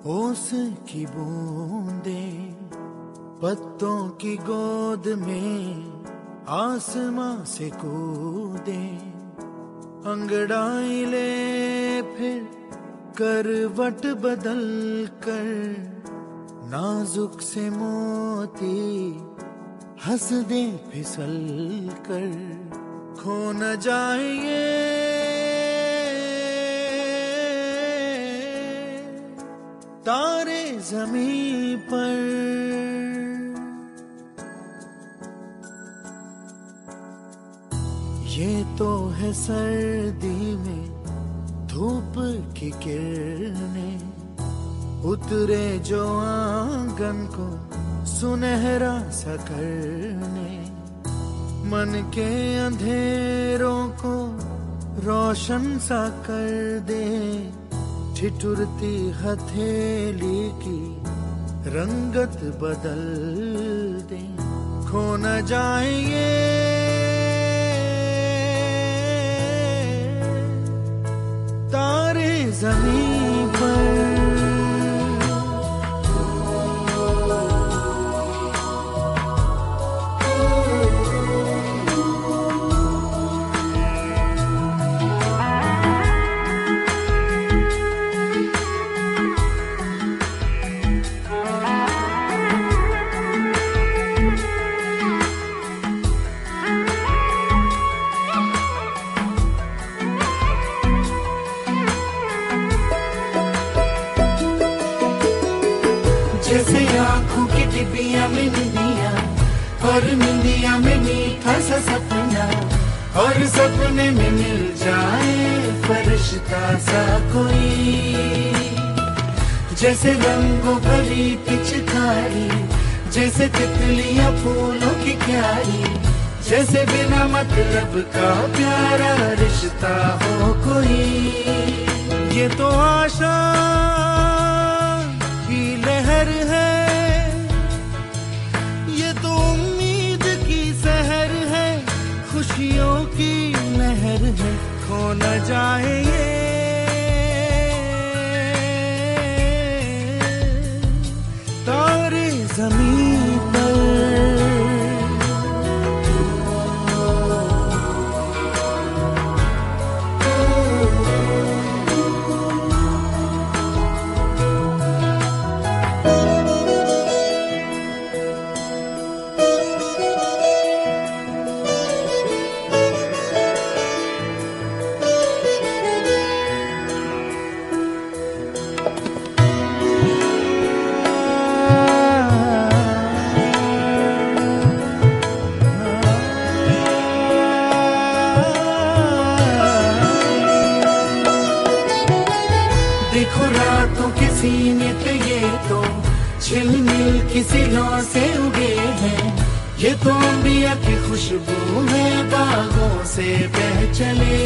ओस की बूंदे पत्तों की गोद में आसमां से कूदे, अंगड़ाई ले फिर करवट बदल कर, नाजुक से मोती हंस दे फिसल कर, खो न जाए तारे जमीन पर। ये तो है सर्दी में धूप की किरणें, उतरे जो आंगन को सुनहरा सा करने, मन के अंधेरों को रोशन सा कर दे, ठिठुरती हथेली की रंगत बदल दे, खो न जाए तारे जमीन पर। जैसे आँखों की डिबिया में निंदिया, और निंदिया में मीठा सा सपना, और सपने में मिल जाए फरिश्ता सा कोई। जैसे रंगों भरी पिचकारी, जैसे तितलियां फूलों की क्यारी, जैसे बिना मतलब का प्यारा रिश्ता हो कोई। ये तो आशा लहर है, ये तो उम्मीद की सहर है, खुशियों की लहर है, खो न जाए ये तारे जमीन पर। देखो रातों के सीने पे ये तो झिलमिल किसी लौ से उगे हैं, ये तो अंबिया की खुशबू है बागों से बह चले।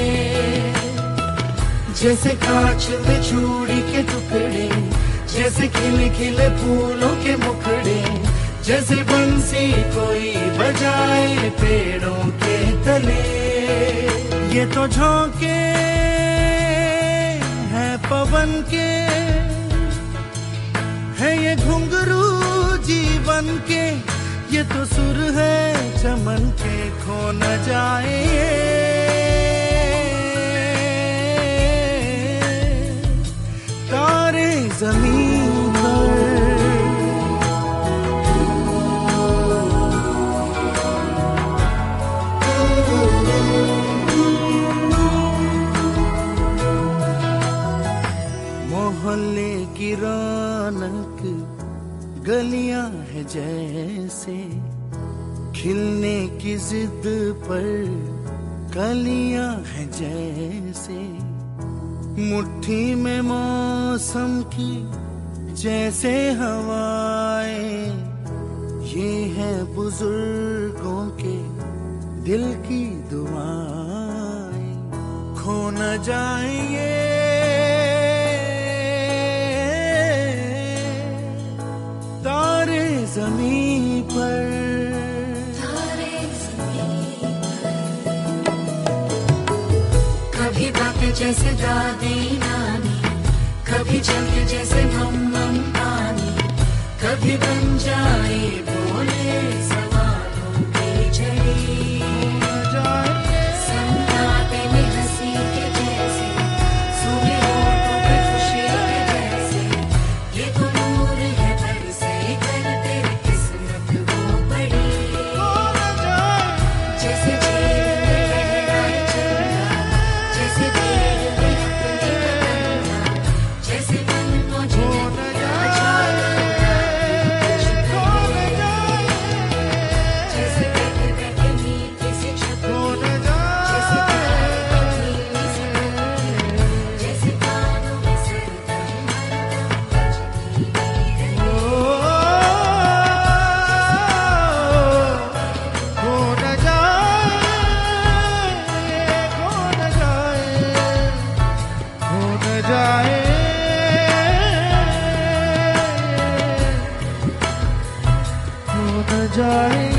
जैसे कांच में चूड़ी के टुकड़े, जैसे खिले खिले फूलों के मुखड़े, जैसे बंसी कोई बजाए पेड़ों के तले। ये तो झोंके पवन के है, ये घुंघरू जीवन के, ये तो सुर है चमन के, खो न जाए तारे जमीन पर। मोहल्ले की रौनक गलियां है जैसे, खिलने की जिद पर कलियां है जैसे, मुट्ठी में मौसम की जैसे हवाएं, ये है बुजुर्गों के दिल की दुआएं, खो न जाए तारे जमीन पर। कभी बातें जैसे दादी नानी, कभी चलते जैसे मम्मा जाए